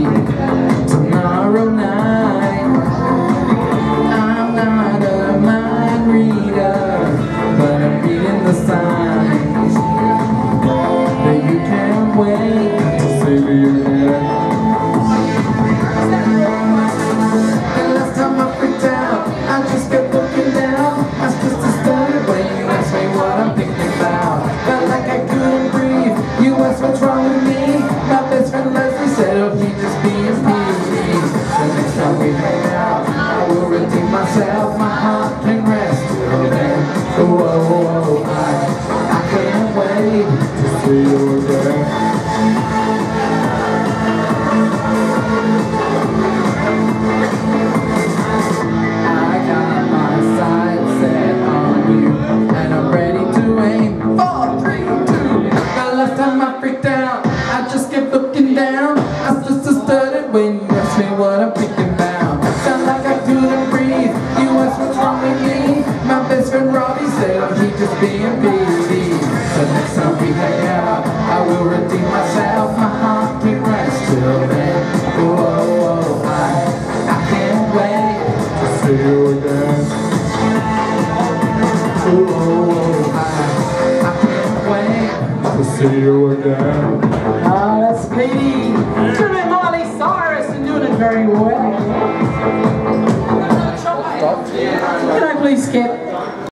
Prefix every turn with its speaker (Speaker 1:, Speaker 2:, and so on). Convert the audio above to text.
Speaker 1: tomorrow night. I'm not a mind reader, but I'm reading the signs that you can't wait to see me again. The last time I freaked out, I just kept looking down. I just started when you asked me what I'm thinking about. Felt like I couldn't breathe. You asked what's wrong with me. My best friend Leslie said, oh, he just being Petey. The next time we hang out, I will redeem myself. My heart can rest till then. Oh, oh, oh, I can't wait to see you again. I got my sights set on you, and I'm ready to aim. 4, 3, 2. The last time I freaked out, I just kept looking down. I just started when you asked me what I'm thinking about. Felt like I couldn't breathe. You asked what's wrong with me. My best friend Robbie said, oh, he just being Petey. The next time we hang out, I will redeem myself. My heart can rest till then. Oh, oh, oh, I can't wait to see you again. Oh, oh, oh, I can't wait to see you again.
Speaker 2: That's Petey. Doing it Miley Cyrus and doing it very well. Can I please skip?